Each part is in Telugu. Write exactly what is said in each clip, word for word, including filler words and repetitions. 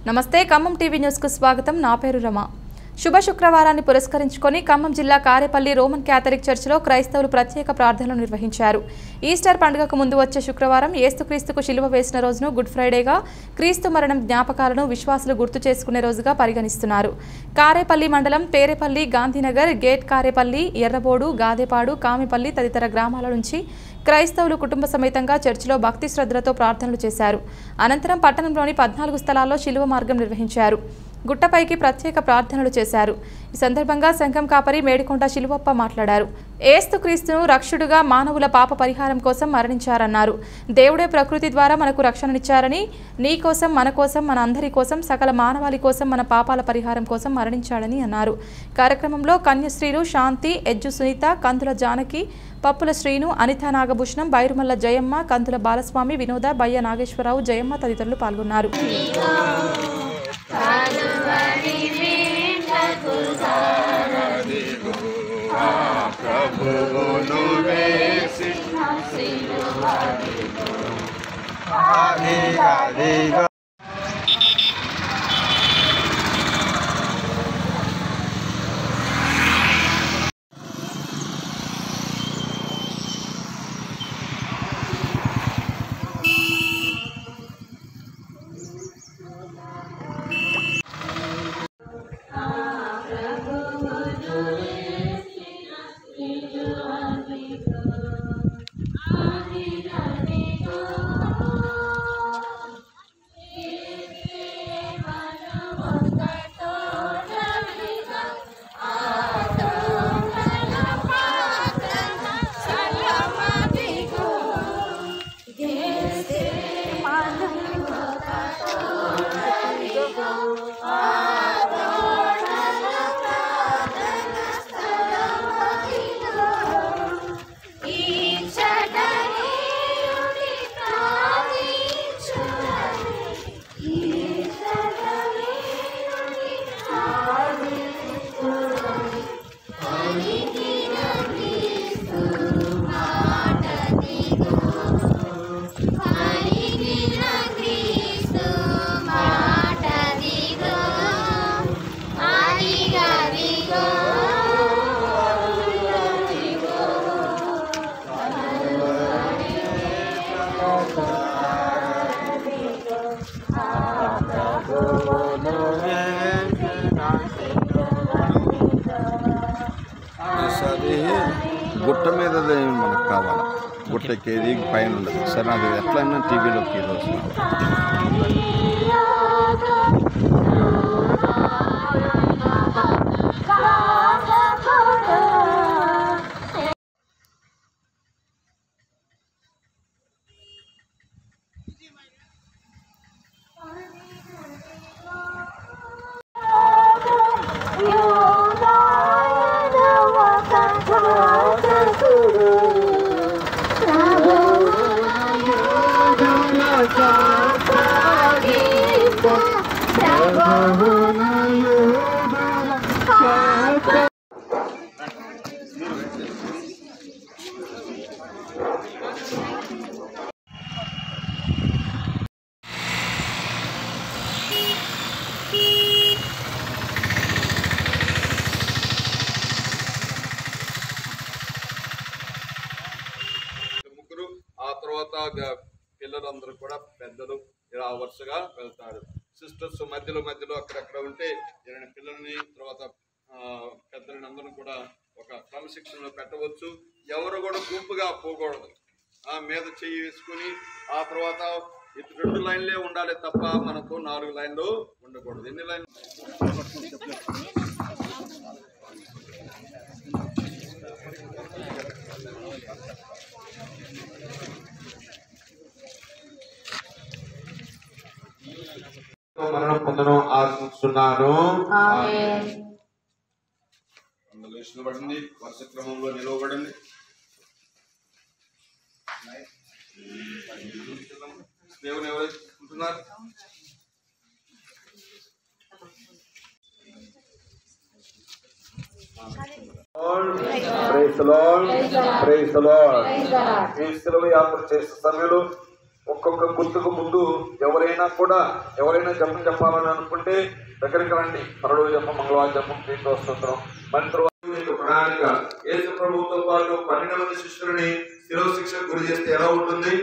నమస్తే ఖమ్మం టీవీ న్యూస్ కు స్వాగతం। నా పేరు రమ। శుభ శుక్రవారాన్ని పురస్కరించుకొని ఖమ్మం జిల్లా కారేపల్లి రోమన్ క్యాథలిక్ చర్చిలో క్రైస్తవులు ప్రత్యేక ప్రార్థనలు నిర్వహించారు। ఈస్టర్ పండుగకు ముందు వచ్చే శుక్రవారం యేసుక్రీస్తుకు శిలువ వేసిన రోజును గుడ్ ఫ్రైడేగా, క్రీస్తు మరణం జ్ఞాపకాలను విశ్వాసులు గుర్తు చేసుకునే రోజుగా పరిగణిస్తున్నారు। కారేపల్లి మండలం పేరేపల్లి, గాంధీనగర్, గేట్ కారేపల్లి, ఎర్రబోడు, గాదేపాడు, కామిపల్లి తదితర గ్రామాల నుంచి క్రైస్తవులు కుటుంబ సమేతంగా చర్చిలో భక్తి శ్రద్ధలతో ప్రార్థనలు చేశారు। అనంతరం పట్టణంలోని పద్నాలుగు స్థలాల్లో శిలువ మార్గం నిర్వహించారు। గుట్టపైకి ప్రత్యేక ప్రార్థనలు చేశారు। ఈ సందర్భంగా సంఘం కాపరి మేడికొండ శిలువప్ప మాట్లాడారు। యేసుక్రీస్తును రక్షకుడుగా మానవుల పాప పరిహారం కోసం మరణించారన్నారు। దేవుడే ప్రకృతి ద్వారా మనకు రక్షణనిచ్చారని, నీ కోసం, మన కోసం, మన అందరి కోసం, సకల మానవాళి కోసం, మన పాపాల పరిహారం కోసం మరణించాడని అన్నారు। కార్యక్రమంలో కన్యశ్రీలు శాంతి, ఎజ్జు సునీత, కందుల జానకి, పప్పుల శ్రీను, అనితా నాగభూషణం, బైరుమల్ల జయమ్మ, కందుల బాలస్వామి, వినోద, బయ్య నాగేశ్వరరావు, జయమ్మ తదితరులు పాల్గొన్నారు। గుట్ట మీద మనకు కావాలా, గుట్టకేది పైన ఉండదు సార్। నాకు ఎట్లయినా టీవీలోకి ఈరోజు పిల్లలందరూ కూడా పెద్దలు ఇలా వరుసగా వెళ్తారు। సిస్టర్స్ మధ్యలో మధ్యలో అక్కడక్కడ ఉంటే పిల్లల్ని తర్వాత పెద్దలని అందరూ కూడా ఒక క్రమశిక్షణలో పెట్టవచ్చు। ఎవరు కూడా గుంపుగా పోకూడదు, ఆ మీద చెయ్యి వేసుకుని ఆ తర్వాత ఇటు రెండు లైన్లే ఉండాలి తప్ప మనకు నాలుగు లైన్లు ఉండకూడదు। ఎన్ని లైన్లు? మరణం పొందను ఆశిస్తున్నాను। నిలబడింది, వరుస క్రమంలో నిలవబడింది। దేవుని ఎవరైతే ఉంటున్నారు praise the lord, praise the lord. ఈ సెలవు యాత్ర చేసే సమయంలో ఒక ఒక్కొక్క గుర్తుకు ముందు ఎవరైనా కూడా ఎవరైనా జపం చెప్పాలని అనుకుంటే దగ్గరికి రండి. పరలో జపం, మంగళవారం జపం, క్రీస్తు స్తోత్రం, మంత్ర ప్రణాళిక. యేసు ప్రభువుతో పాటు పన్నెండు మంది శిష్యులని శిరవ శిక్షకు గురి చేస్తే ఎలా ఉంటుంది?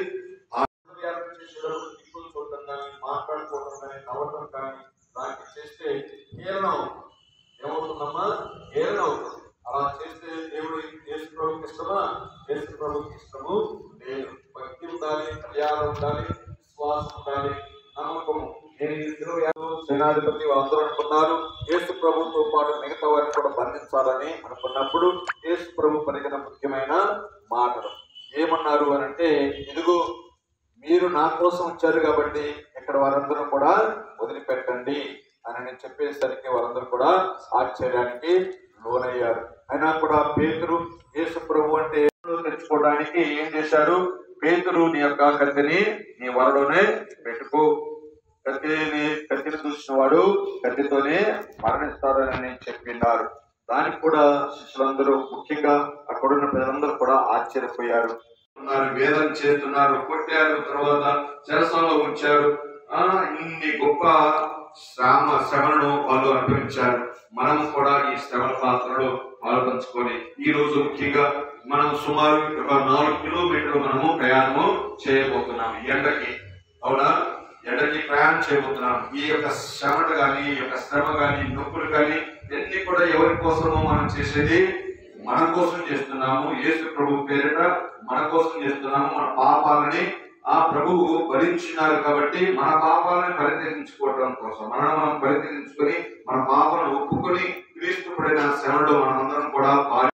చూడటం కానీ, మాట్లాడుకోవడం కానీ, నవ్వటం కానీ దానికి చేస్తే హేళన ఏమవుతుందమ్మా? హేళన అవుతుంది. అలా చేస్తే దేవుడు యేసు ప్రభుకి ఇష్టమా? యేసు ప్రభుకి ఇష్టము లేదు. భక్తి ఉండాలి, కళ్యాణం ఉండాలి, విశ్వాసం ఉండాలి, నమ్మకము. సేనాధిపతి వాళ్ళందరూ అనుకున్నారు యేసు ప్రభుతో పాటు మిగతా వారిని కూడా బంధించాలని అనుకున్నప్పుడు యేసు ప్రభు పలికిన ముఖ్యమైన మాటలు ఏమన్నారు అని అంటే, ఇదిగో మీరు నా కోసం వచ్చారు కాబట్టి ఇక్కడ వారందరూ కూడా వదిలిపెట్టండి అని చెప్పేసరికి వారందరూ కూడా ఆశ్చర్యానికి లోనయ్యారు. అయినా కూడా పేతురు యేసు ప్రభు అంటే తెచ్చుకోవడానికి ఏం చేశారు? పేతురు, నీ యొక్క కత్తిని నీ వరలోనే పెట్టుకో, కత్తిని కత్తిని చూసిన వాడు కత్తితోనే మరణిస్తారని చెప్పినారు. దానికి కూడా శిష్యులందరూ, ముఖ్యంగా అక్కడున్న ప్రజలందరూ కూడా ఆశ్చర్యపోయారు. వేదన చేస్తున్నారు, కొట్టారు, తర్వాత చెరసాలలో ఉంచారు. ఆ ఇన్ని గొప్ప శ్రమ శ్రమలను వాళ్ళు అనుభవించారు. మనం కూడా ఈ శ్రమల పాత్రలో పాల్పంచుకొని ఈ రోజు ముఖ్యంగా మనం సుమారు ఒక నాలుగు కిలోమీటర్లు మనము ప్రయాణము చేయబోతున్నాం. ఎండకి, అవునా, ఎండకి ప్రయాణం చేయబోతున్నాం. ఈ యొక్క శ్రమ కానీ, ఈ యొక్క శ్రమ కానీ, నొప్పులు కానీ ఇవన్నీ కూడా ఎవరి కోసమో మనం చేసేది మన కోసం చేస్తున్నాము. యేసు ప్రభు పేరిట మన కోసం చేస్తున్నాము. మన పాపాలని ఆ ప్రభువు భరించినారు కాబట్టి మన పాపాలను పరిత్యజించుకోవడం కోసం, మనం మనం పరిత్యజించుకొని మన పాపాలను ఒప్పుకొని క్రీస్తు పడిన శ్రమలో మనమందరం కూడా పాలి